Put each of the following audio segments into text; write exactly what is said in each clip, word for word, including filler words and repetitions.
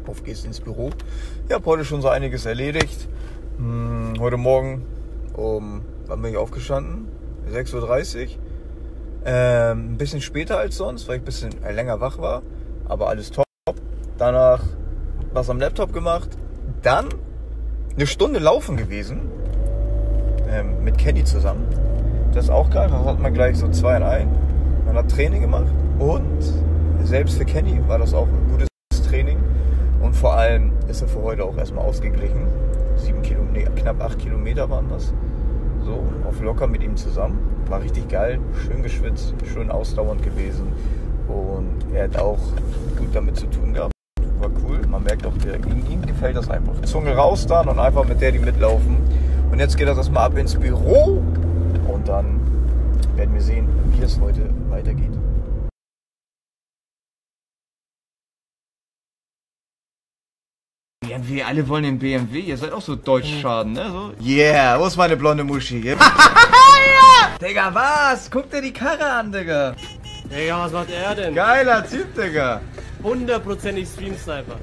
auf geht's ins Büro. Ich habe heute schon so einiges erledigt. Hm, heute Morgen um, wann bin ich aufgestanden? sechs Uhr dreißig. Ähm, ein bisschen später als sonst, weil ich ein bisschen länger wach war. Aber alles top. Danach was am Laptop gemacht. Dann eine Stunde laufen gewesen. Ähm, mit Kenny zusammen. Das ist auch geil. Da hat man gleich so zwei in ein. Man hat Training gemacht. Und selbst für Kenny war das auch ein gutes Training. Und vor allem ist er für heute auch erstmal ausgeglichen. Sieben Kilometer, knapp acht Kilometer waren das. So, auf locker mit ihm zusammen. War richtig geil, schön geschwitzt, schön ausdauernd gewesen. Und er hat auch gut damit zu tun gehabt. War cool, man merkt auch, der, ihm, ihm gefällt das einfach. Zunge raus dann und einfach mit der die mitlaufen. Und jetzt geht das erstmal ab ins Büro. Und dann werden wir sehen, wie es heute weitergeht. B M W, alle wollen den B M W, ihr seid auch so Deutschschaden, ne? So. Yeah, wo ist meine blonde Muschi? Ja. Digga, was? Guck dir die Karre an, Digga. Digga, was macht er denn? Geiler Typ, Digga. Hundertprozentig Stream-Sniper.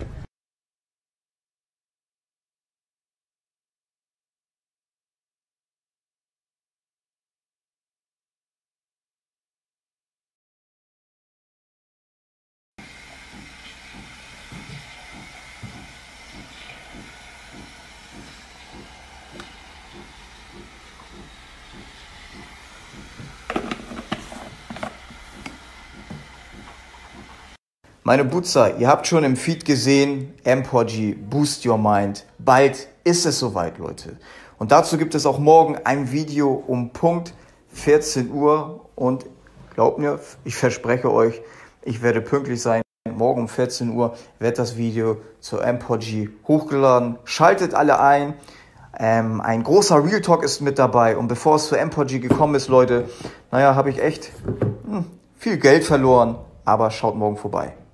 Meine Butzer, ihr habt schon im Feed gesehen, M P O G, Boost Your Mind. Bald ist es soweit, Leute. Und dazu gibt es auch morgen ein Video um Punkt vierzehn Uhr. Und glaubt mir, ich verspreche euch, ich werde pünktlich sein. Morgen um vierzehn Uhr wird das Video zur M P O G hochgeladen. Schaltet alle ein. Ähm, ein großer Real Talk ist mit dabei. Und bevor es zur M P O G gekommen ist, Leute, naja, habe ich echt hm, viel Geld verloren. Aber schaut morgen vorbei.